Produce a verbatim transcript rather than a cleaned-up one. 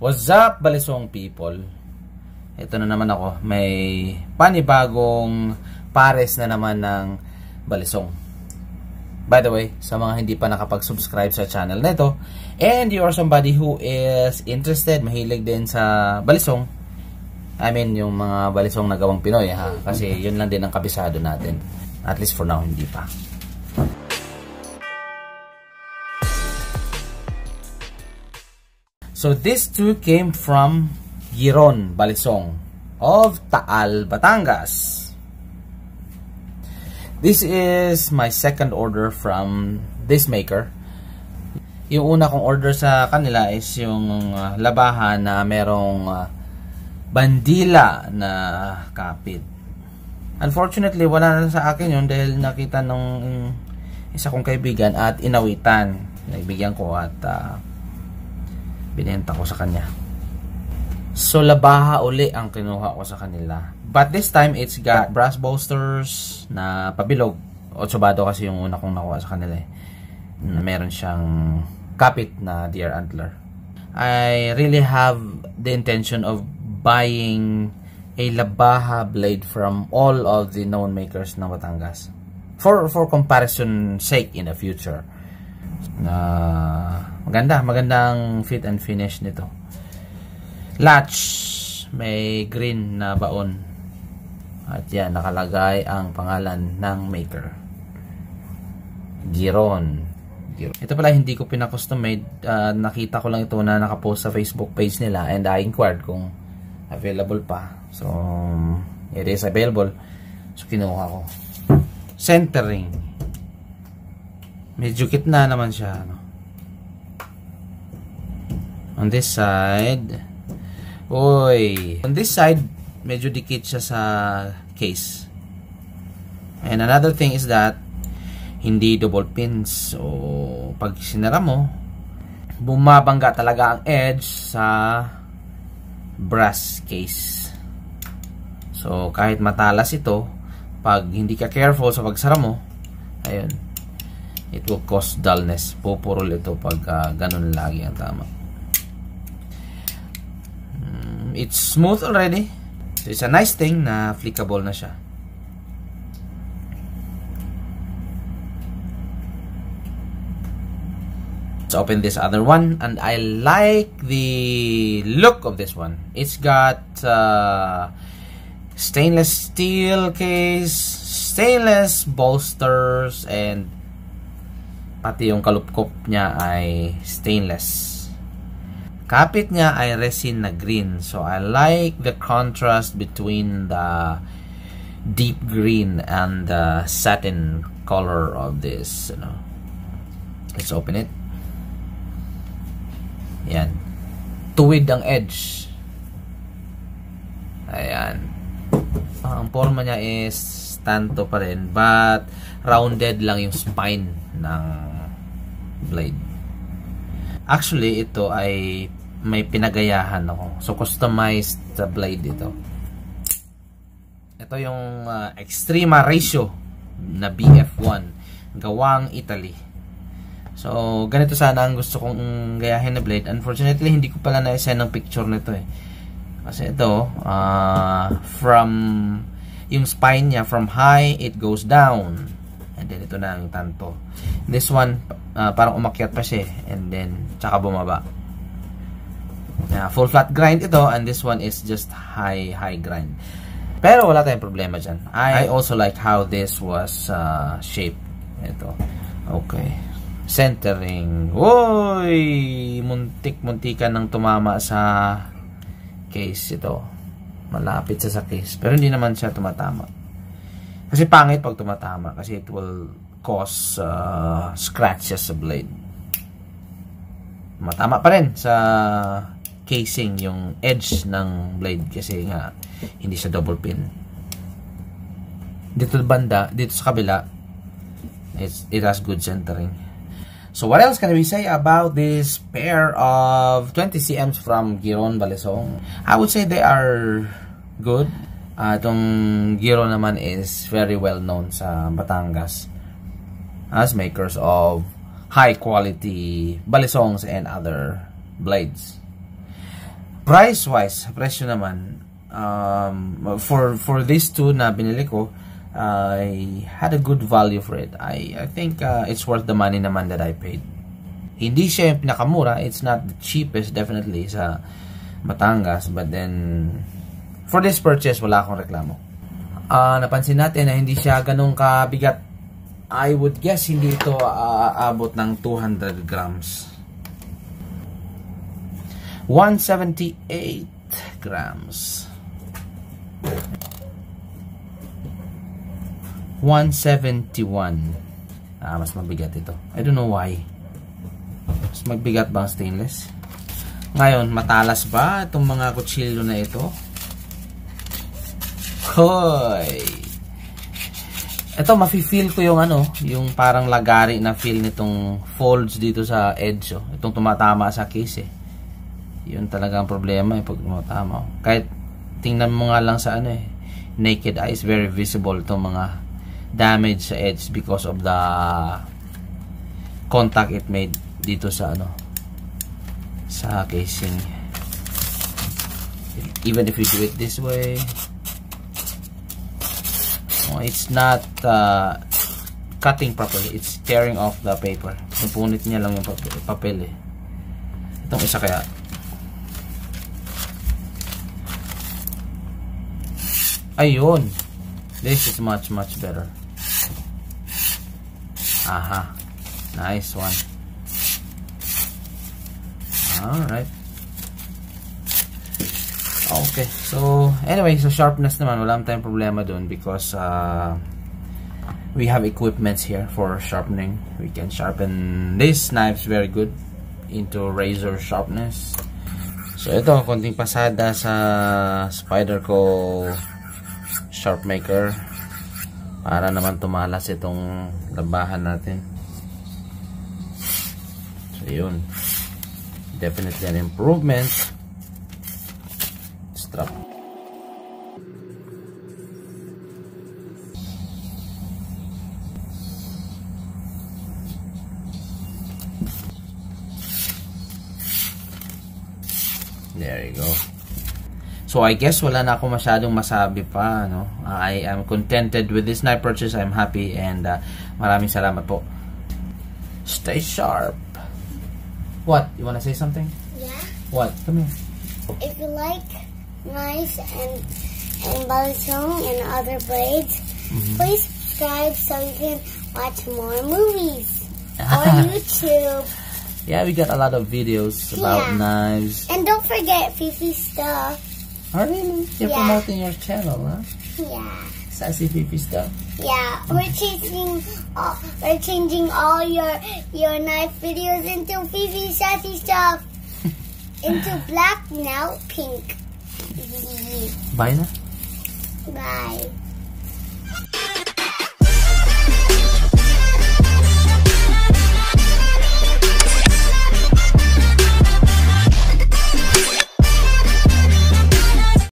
What's up, Balisong people? Ito na naman ako. May panibagong pares na naman ng Balisong. By the way, sa mga hindi pa nakapag-subscribe sa channel na ito, and you are somebody who is interested, mahilig din sa Balisong, I mean, yung mga Balisong na gawang Pinoy, ha? Kasi yun lang din ang kabisado natin. At least for now, hindi pa. So, these two came from Giron Balisong of Taal, Batangas. This is my second order from this maker. Yung una kong order sa kanila is yung uh, labahan na merong uh, bandila na kapit. Unfortunately, wala na sa akin yun dahil nakita nung um, isa kong kaibigan at inawitan. Naibigyan ko at uh, binenta ko sa kanya. So, labaha uli ang kinuha ko sa kanila. But this time, it's got brass bolsters na pabilog. Otsubado kasi yung una kong nakuha sa kanila eh. Meron siyang kapit na deer antler. I really have the intention of buying a labaha blade from all of the known makers ng Batangas. For, for comparison sake in the future. Uh, maganda. Magandang fit and finish nito. Latch. May green na baon. At yan, nakalagay ang pangalan ng maker. Giron. Giron. Ito pala, hindi ko pina-custom made. Uh, nakita ko lang ito na nakapost sa Facebook page nila and I inquired kung available pa. So, it is available. So, kinuha ko. Centering. Medyo kitna naman siya. No? On this side, oy, on this side, medyo dikit siya sa case. And another thing is that hindi double pins. So, pag sinara mo, bumabangga talaga ang edge sa brass case. So, kahit matalas ito, pag hindi ka careful sa pagsara mo, ayun, it will cause dullness. Pupurol ito pag uh, ganun lagi ang tama. Mm, it's smooth already. So, it's a nice thing na flickable na siya. Let's open this other one. And I like the look of this one. It's got uh, stainless steel case, stainless bolsters, and pati yung kalupkop niya ay stainless. Kapit niya ay resin na green. So, I like the contrast between the deep green and the satin color of this. You know. Let's open it. Ayan. Tuwid ang edge. Ayan. Uh, ang forma niya is tanto pa rin. But, rounded lang yung spine ng blade. Actually, ito ay may pinagayahan ako. So, customized uh, blade ito. Ito yung uh, Extrema Ratio na B F one. Gawang Italy. So, ganito sana ang gusto kong gayahin na blade. Unfortunately, hindi ko pala na-send ng picture nito eh. Kasi ito, uh, from yung spine niya, from high, it goes down. And then, ito na ang tanto. This one, uh, parang umakyat pa siya. And then, tsaka bumaba. Yeah, full flat grind ito, and this one is just high high grind. Pero wala tayong problema dyan. I, I also like how this was uh, shaped. Ito. Okay. Centering. Woy! Muntik-muntikan ng tumama sa case ito. Malapit sa sa case. Pero hindi naman siya tumatama. Kasi pangit pag tumatama. Kasi it will cause uh, scratches sa blade. Matama pa rin sa casing yung edge ng blade kasi nga hindi siya double pin. Dito banda, dito sa kabila, it's, it has good centering. So what else can we say about this pair of twenty centimeters from Giron Balisong? I would say they are good. Uh, itong Giron naman is very well known sa Batangas as makers of high quality balisongs and other blades. Price-wise, presyo naman, um, for for these two na binili ko, I had a good value for it. I I think uh, it's worth the money naman that I paid. Hindi siya yung pinakamura. It's not the cheapest definitely sa Batangas, but then for this purchase, wala akong reklamo. Uh, napansin natin na hindi siya ganun kabigat. I would guess hindi ito uh, aabot ng two hundred grams. one seventy-eight grams. one seventy-one. Ah, mas mabigat ito. I don't know why. Mas magbigat ba ang stainless? Ngayon, matalas ba itong mga kutsilyo na ito? Hoy! Ito, mafe-feel ko yung ano, yung parang lagari na feel nitong folds dito sa edge. Oh. Itong tumatama sa case eh. Yun talaga ang problema eh, pag tumatama. Kahit tingnan mo nga lang sa ano eh, naked eye is very visible itong mga damage sa edge because of the contact it made dito sa ano, sa casing. Even if you do it this way, oh, it's not uh, cutting properly, it's tearing off the paper. Napunit niya lang yung papel, papel eh. Itong isa kaya ayun, this is much much better. Aha, nice one. Alright. Okay, so anyway, so sharpness naman, wala tayong problema dun because uh, we have equipments here for sharpening. We can sharpen this knives very good into razor sharpness. So ito, konting pasada sa Spyderco Sharp Maker para naman tumalas itong labahan natin. So yun, definitely an improvement. Strap. There you go. So I guess wala na ako masyadong masabi pa, no? I am contented with this knife purchase. I'm happy and uh, maraming salamat po. Stay sharp. What? You wanna say something? Yeah. What? Come here. If you like knives and and balisong and other blades, mm-hmm. please subscribe so you can watch more movies or YouTube. Yeah, we got a lot of videos about yeah. knives. And don't forget Fifi stuff. Oh, really? You're yeah. promoting your channel, huh? Yeah. Sassy Fifi stuff. Yeah, we're changing, all, we're changing all your your knife videos into Fifi Sassy stuff, into black now pink. Bye na. Bye.